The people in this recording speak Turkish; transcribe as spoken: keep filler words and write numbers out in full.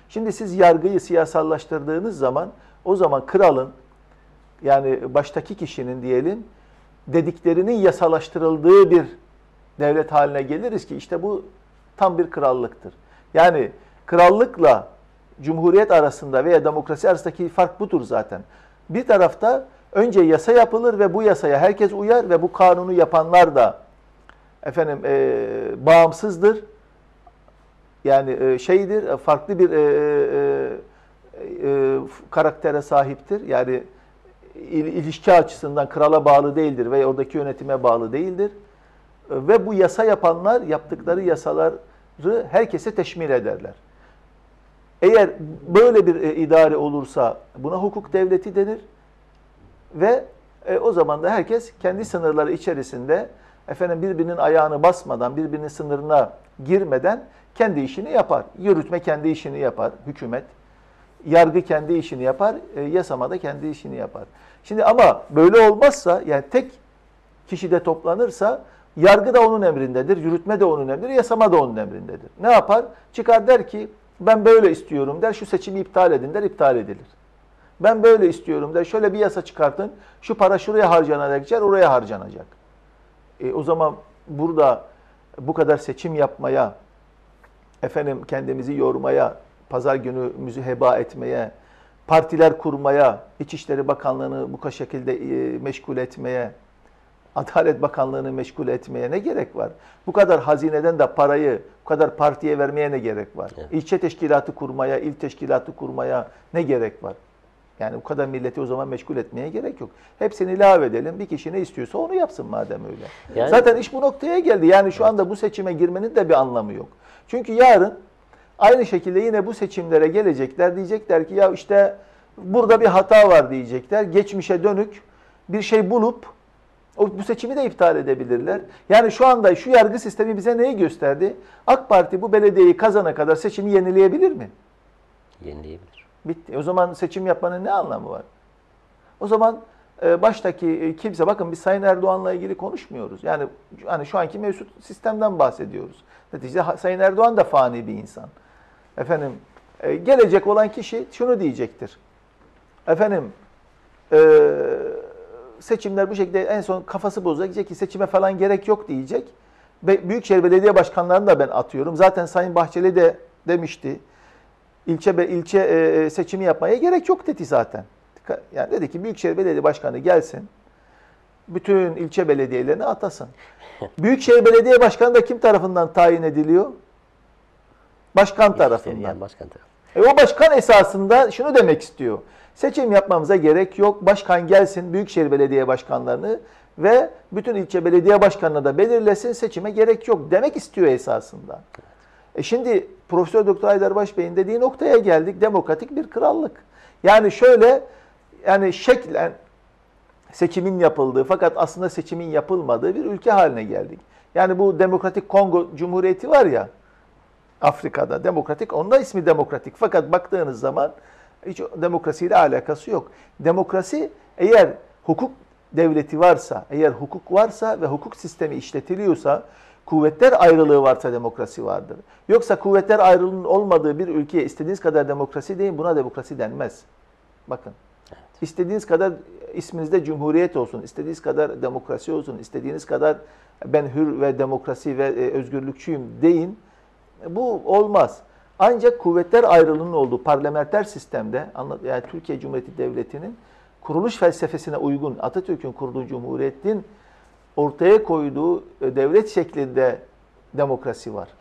Şimdi siz yargıyı siyasallaştırdığınız zaman o zaman kralın yani baştaki kişinin diyelim dediklerinin yasalaştırıldığı bir devlet haline geliriz ki işte bu tam bir krallıktır. Yani krallıkla cumhuriyet arasında veya demokrasi arasındaki fark budur zaten. Bir tarafta önce yasa yapılır ve bu yasaya herkes uyar ve bu kanunu yapanlar da efendim e, bağımsızdır. Yani e, şeydir, farklı bir e, e, e, karaktere sahiptir. Yani il, ilişki açısından krala bağlı değildir ve oradaki yönetime bağlı değildir. Ve bu yasa yapanlar yaptıkları yasaları herkese teşmil ederler. Eğer böyle bir e, idare olursa buna hukuk devleti denir ve e, o zaman da herkes kendi sınırları içerisinde efendim birbirinin ayağını basmadan, birbirinin sınırına girmeden kendi işini yapar. Yürütme kendi işini yapar, hükümet. Yargı kendi işini yapar, e, yasama da kendi işini yapar. Şimdi ama böyle olmazsa, yani tek kişide toplanırsa yargı da onun emrindedir, yürütme de onun emrindedir, yasama da onun emrindedir. Ne yapar? Çıkar der ki ben böyle istiyorum der, şu seçimi iptal edin der, iptal edilir. Ben böyle istiyorum der, şöyle bir yasa çıkartın, şu para şuraya harcanacak, oraya harcanacak. E, o zaman burada bu kadar seçim yapmaya, efendim kendimizi yormaya, pazar günümüzü heba etmeye, partiler kurmaya, İçişleri Bakanlığı'nı bu şekilde e, meşgul etmeye, Adalet Bakanlığı'nı meşgul etmeye ne gerek var? Bu kadar hazineden de parayı bu kadar partiye vermeye ne gerek var? Evet. İlçe teşkilatı kurmaya, il teşkilatı kurmaya ne gerek var? Yani bu kadar milleti o zaman meşgul etmeye gerek yok. Hepsini ilave edelim. Bir kişi ne istiyorsa onu yapsın madem öyle. Yani, zaten iş bu noktaya geldi. Yani şu anda bu seçime girmenin de bir anlamı yok. Çünkü yarın aynı şekilde yine bu seçimlere gelecekler. Diyecekler ki ya işte burada bir hata var diyecekler. Geçmişe dönük bir şey bulup o, bu seçimi de iptal edebilirler. Yani şu anda şu yargı sistemi bize neyi gösterdi? AK Parti bu belediyeyi kazana kadar seçimi yenileyebilir mi? Yenileyebilir. Bitti. O zaman seçim yapmanın ne anlamı var? O zaman e, baştaki kimse, bakın biz Sayın Erdoğan'la ilgili konuşmuyoruz. Yani hani şu anki mevcut sistemden bahsediyoruz. Neticede Sayın Erdoğan da fani bir insan. Efendim e, gelecek olan kişi şunu diyecektir. Efendim eee seçimler bu şekilde en son kafası bozacak. Diyecek ki seçime falan gerek yok diyecek. Büyükşehir Belediye Başkanlarını da ben atıyorum. Zaten Sayın Bahçeli de demişti. İlçe ve ilçe e, seçimi yapmaya gerek yok dedi zaten. Yani dedi ki Büyükşehir Belediye Başkanı gelsin. Bütün ilçe belediyelerini atasın. Büyükşehir Belediye Başkanı da kim tarafından tayin ediliyor? Başkan tarafından. Yani başkan tarafından. E o başkan esasında şunu demek istiyor. Seçim yapmamıza gerek yok. Başkan gelsin, Büyükşehir Belediye Başkanlarını ve bütün ilçe belediye başkanını da belirlesin. Seçime gerek yok demek istiyor esasında. E şimdi Profesör Doktor Aydarbaş Bey'in dediği noktaya geldik. Demokratik bir krallık. Yani şöyle, yani şeklen seçimin yapıldığı fakat aslında seçimin yapılmadığı bir ülke haline geldik. Yani bu Demokratik Kongo Cumhuriyeti var ya, Afrika'da demokratik, onun da ismi demokratik. Fakat baktığınız zaman hiç demokrasiyle alakası yok. Demokrasi eğer hukuk devleti varsa, eğer hukuk varsa ve hukuk sistemi işletiliyorsa, kuvvetler ayrılığı varsa demokrasi vardır. Yoksa kuvvetler ayrılığının olmadığı bir ülkeye istediğiniz kadar demokrasi deyin, buna demokrasi denmez. Bakın. Evet. İstediğiniz kadar isminizde cumhuriyet olsun, istediğiniz kadar demokrasi olsun, istediğiniz kadar ben hür ve demokrasi ve özgürlükçüyüm deyin. Bu olmaz. Ancak kuvvetler ayrılığının olduğu parlamenter sistemde, yani Türkiye Cumhuriyeti Devleti'nin kuruluş felsefesine uygun, Atatürk'ün kurduğu cumhuriyetin ortaya koyduğu devlet şeklinde demokrasi var.